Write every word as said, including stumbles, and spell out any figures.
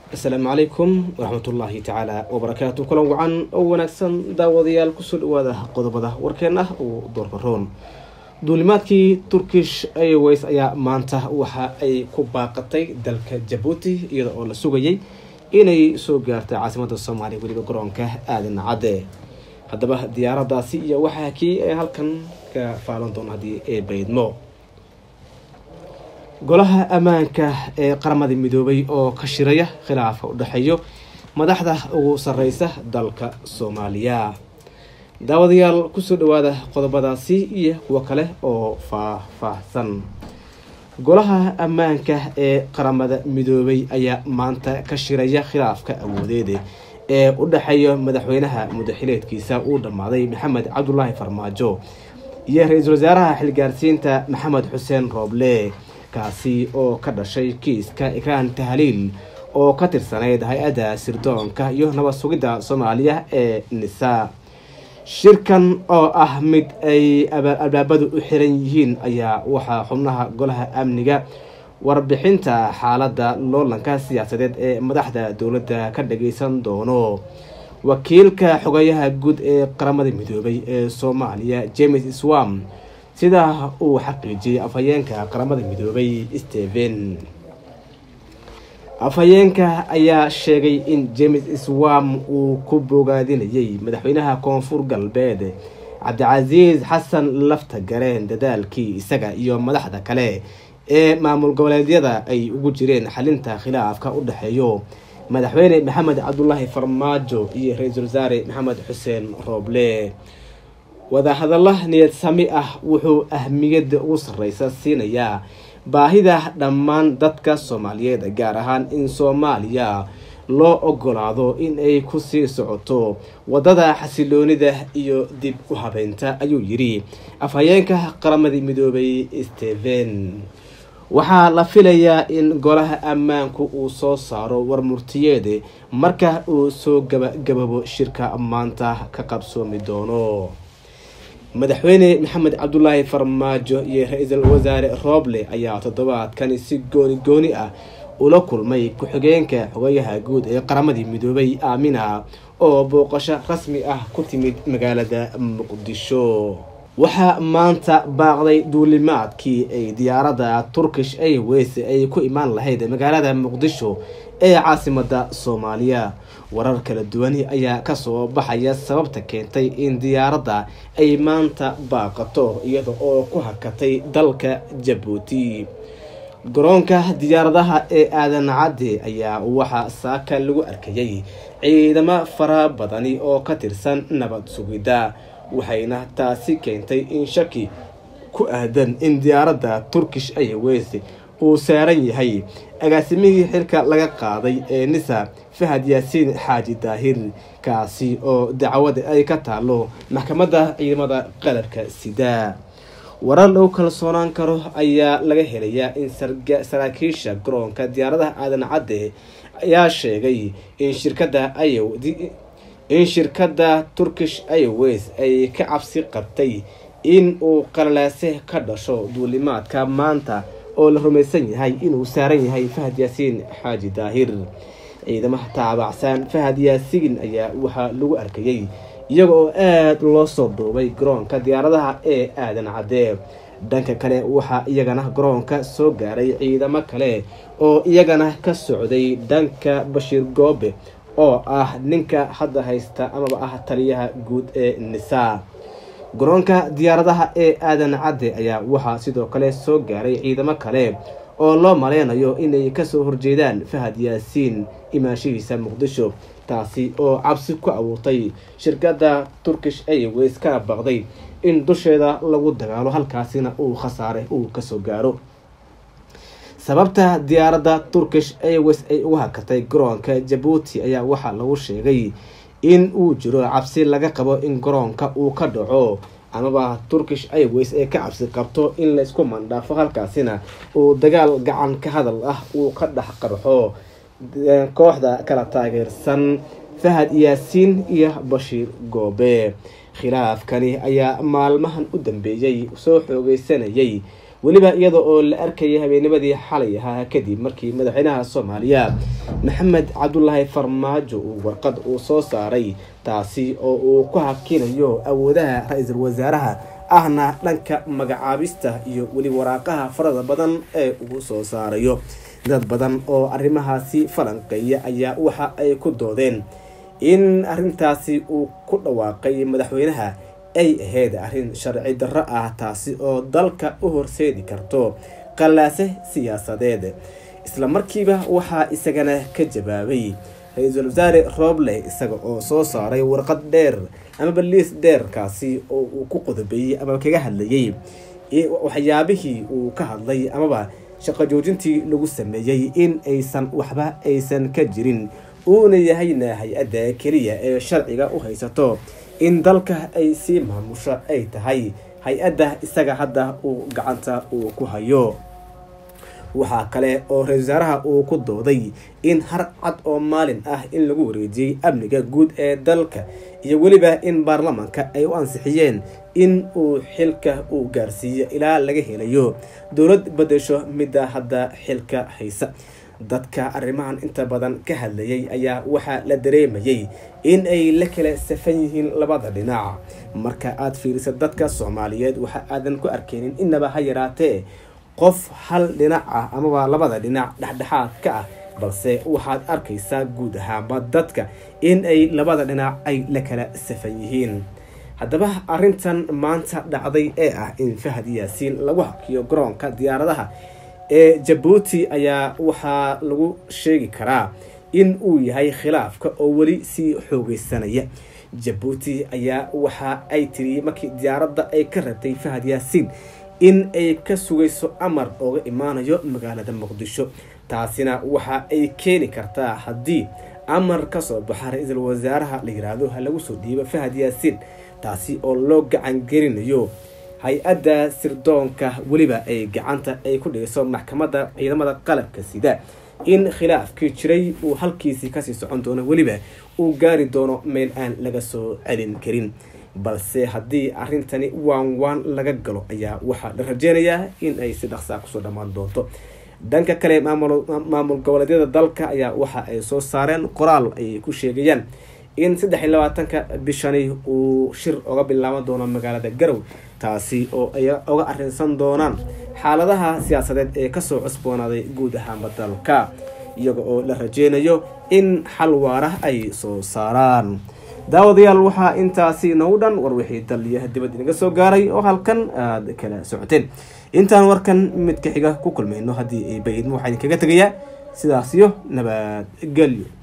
السلام عليكم ورحمة الله تعالى وبركاته. كل وعن أو نكسن داوديال كسر وده قضبة وركنه ودور برون دولماتكي تركيش أي ويس أي مانته وها أي كوباقتي دلك جيبوتي إذا أول سوقي إني سوقرت عاصمة الصومالية ولي بقرونكه آذن عادة هذا به ديارة داسية وحكي هالكن كفالندون هذه بيد مو golaha amaanka ee qaramada midoobay oo ka shiraya khilaafka u dhaxeeyo madaxda ugu sareysa dalka Soomaaliya. daawadayaal ku soo dhawaada qodobadaasi iyo kuwa kale oo faahfaahsan. golaha amaanka ee qaramada midoobay ayaa maanta ka shiraya khilaafka awoodeed ee u dhaxeeyo madaxweynaha madaxweynaha uu dhamaaday Maxamed Cabdullaahi Farmaajo iyo ra'iisul wasaaraha xilgaarsiinta Maxamed Xuseen Rooble kaasi oo ka dhashay kiiska Ikraan Tahliil oo ka tirsaneyd hay'adda sirdoonka iyo nabad sugidda Soomaaliya ee NISA. shirkan oo ah mid ay albaabadu u xiran yihiin ayaa waxa xubnaha golaha amniga warbixinta xaaladda loolanka siyaasadeed ee madaxda dawladda ka dhageysan doono. wakiilka xogayaha guud ee qaramada midoobay ee Soomaaliya James Iswam sida uu xaqiijiyay afhayeenka qaramada midoobay Stephen afhayeenka ayaa sheegay in James Iswam uu ku bogaadinayay madaxweynaha koonfur galbeed Cabdicasiis Xasan Laftagareen dadaalkii isaga iyo madaxda kale ee maamul goboleedyada ay ugu jireen xalinta khilaafka u dhaxeeyo madaxweyne Maxamed Cabdullaahi Farmaajo iyo ra'iisul wasaare Maxamed Xuseen Rooble. wada hadallah niyad sami ah wuxuu ahmiyad u sareysa siinaya baahida dhammaan dadka Soomaaliyeed gaar ahaan in Soomaaliya loo ogolaado in ay ku sii socoto wadada xasiloonida iyo dib u habeynta ayuu yiri afhayeenka qaramada midoobay Stephen. waxaa la filayaa in golaha ammaanku uu soo saaro warmurtiyeed marka uu soo gabagabo shirka maanta ka qabsoomi doono. madaxweyne Maxamed Cabdullaahi Farmaajo iyo ra'iisul wasaare Rooble ayaa toddobaadkan si gooni gooni ah ula kulmay ku-xigeenka xogayaha guud ee qaramada midoobay Aamina oo booqasho rasmi ah ku timid magaalada Muqdisho. waxaa maanta baaqday duulimaadkii ay diyaaradda Turkish Airways ay ku imaan lahayd magaalada Muqdisho ee caasimadda Soomaaliya. warar kala duwan ayaa ka soo baxaya sababta keentay in diyaaradda ay maanta baaqato iyada oo ku hakatay dalka Djibouti. garoonka diyaaradaha ee aadan cadde ayaa waxa saaka lagu arkayay ciidamo fara badani oo ka tirsan nabad sugidda waxayna taasi keentay in shaki ku aadan in diyaaradda Turkish Airways uu saaran yahay agaasimihii xilka laga qaaday ee NISA Fahad Yaasiin Xaaji Daahir kaasi oo dacwad ay ka taalo maxkamadda ciidamada qalabka sida. warar loo kalsoonaan karo ayaa laga helayaa in saraakiisha garoonka diyaaradaha aadan cadde ayaa sheegay in shirkadda in shirkadda Turkish Airways ay ka cabsi qabtay in uu qalalaase ka dhasho duulimaadka maanta oo la rumaysan yahay inuu saaran yahay Fahad Yaasiin Xaaji Daahir. ciidamaha taabacsan Fahad Yaasiin ayaa waxa lagu arkayay iyaga oo aad loo soo duubay garoonka diyaaradaha ee aadan cadde. dhanka kale waxa iyagana garoonka soo gaaray ciidamo kale oo iyagana ka socday dhanka Bashiir Goobe oo ah ninka hadda haysta ama ah taliyaha guud ee NISA. garoonka diyaaradaha ee aadan cadde ayaa waxa sidoo kale soo gaaray ciidamo kale oo loo maleynayo inay ka soo horjeedaan Fahad Yaasiin imaashihiisa Muqdisho taasi oo cabsi ku abuurtay shirkadda Turkish Airways kana baqday in dusheeda lagu dagaalo halkaasina uu khasaare uu ka soo gaaro. sababta diyaaradda Turkish Airways ay u hakatay garoonka Djibouti ayaa waxa lagu sheegay in uu jiro cabsi laga qabo in garoonka uu ka dhaco amaba Turkish Airways ay ka cabsi qabto in la isku mandhaafo halkaasina uu dagaal gacan ka hadal ah uu ka dhax qarxo kooxda kala taageersan Fahad Yaasiin iyo Bashiir Goobe. khilaafkani ayaa maalmahan u dambeeyay soo xoogeysanayay weliba iyada oo la arkayay habeennimadii xalay ahaa kadib markii madaxweynaha Soomaaliya Maxamed Cabdullaahi Farmaajo uu warqad uu soo saaray taasi oo uu ku hakinayo awoodaha ra'iisul wasaaraha ahna dhanka magacaabista iyo weli waraaqaha farada badan ee uu soo saarayo. dad badan oo arrimahaasi falanqeeya ayaa waxa ay ku doodeen in arrintaasi uu ku dhawaaqay madaxweynaha ay ahayd arrin sharci darro ah taasi oo dalka u horseedi karto qalaase siyaasadeed. isla markiiba waxaa isagana ka jawaabay ra'iisul wasaare Roble isaga oo soo saaray warqad dheer ama baliis dheer kaasi oo uu ku qodobayay ama kaga hadlayay waxyaabihii uu ka hadlay amaba shaqo joojintii lagu sameeyay in aysan waxba aysan ka jirin uuna yahayna hay-adda kaliya ee sharciga u haysato in dalka ay si maamusho ay tahay hay-adda isaga hadda uu gacanta uu ku hayo. waxaa kale oo ra'iisul wasaaraha uu ku dooday in har cad oo maalin ah in lagu wareejiyay amniga guud ee dalka iyo weliba in baarlamaanka ay u ansixiyeen in uu xilka uu gaarsiiyo ilaa laga helayo dowlad bedesho midda hadda xilka haysa. dadka arrimahan inta badan ka hadlayay ayaa waxaa la dareemayay in ay la kala safan yihiin labada dhinac. marka aad fiiriso dadka Soomaaliyeed waxa aadan ku arkeenin inaba ha yaraatee qof hal dhinac ah ama labada dhinac dhexdhexaad ka ah, balse waxaad arkaysaa guud ahaanba dadka in ay labada dhinac ay la kala safan yihiin. haddaba arrintan maanta dhacday ee ah in Fahad Yaasiin lagu hakiyo garoonka diyaaradaha ee Djibouti ayaa waxaa lagu sheegi karaa in uu yahay khilaafka oo weli sii xoogeysanaya. Djibouti ayaa waxa ay tiri markii diyaaradda ay ka rabtay Fahad Yaasiin in ay ka sugayso amar ooga imaanayo magaalada Muqdisho. taasina waxa ay keeni kartaa haddii amar ka soo baxa ra'iisul wasaaraha la yiraahdo ha lagu soo dhiibo Fahad Yaasiin, taasi oo loo gacan gelinayo hay-adda sirdoonka weliba ay gacanta ay ku dhigayso maxkamadda ciidamada qalabka sida in khilaafkii jiray uu halkiisii kasii socon doono weliba uu gaari doono meel aan laga soo celin karin. balse haddii arrintani waan waan laga galo ayaa waxaa la rajeynayaa in ay si dhaqso ah kusoo dhammaan doonto. dhanka kale maamul maamul goboleedyada dalka ayaa waxa ay soo saareen qoraal ay ku sheegayaan in saddex iyo labaatanka bishani uu shir uga bilaaban doono magaalada Garowe, taasi oo ay uga arrinsan doonaan xaaladaha siyaasadeed ee kasoo cusboonaaday guud ahaanba dalka, iyaga oo la rajeynayo in xal waara ay soo saaraan. daawadayaal waxaa intaasi noogu dhan war wixii dal iyo dibad inaga soo gaaray oo halkan aad kala socoteen. intaan warkan mid ka xiga ku kulmayno haddii ay baydmo waxaan kaga tagayaa sidaas iyo nabad gelyo.